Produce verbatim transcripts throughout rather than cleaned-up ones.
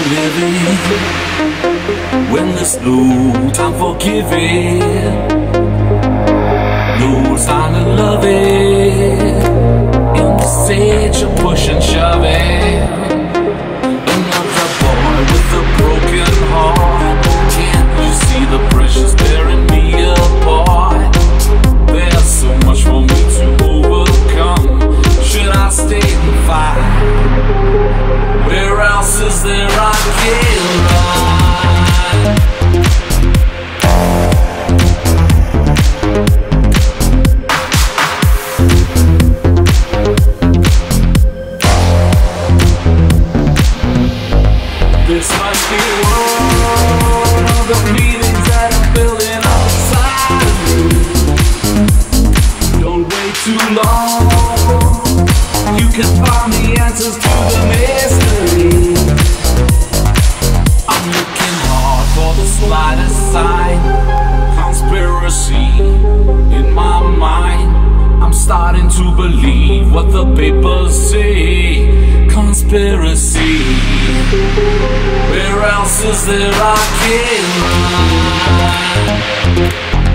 living when there's no time for giving, no time to love it. In the stage of push and shoving, another boy with a broken heart. Can't you see the pressures tearing me apart? There's so much for me to overcome. Should I stay and fight? Where else is there I can run? This must be one of the feelings that I'm building up inside of you. Don't wait too long. You can find the answers to the mystery. I'm looking hard for the slightest sign. Conspiracy in my mind. I'm starting to believe what the papers say. Conspiracy. Where else is there I can run?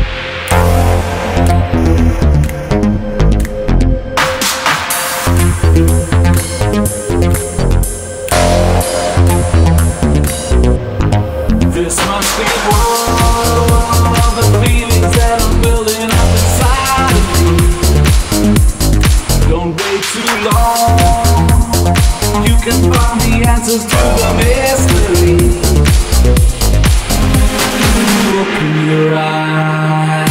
This must be one of the feelings that I'm building up inside of you. Don't wait too long. You can find the answers to the mystery. Open your eyes.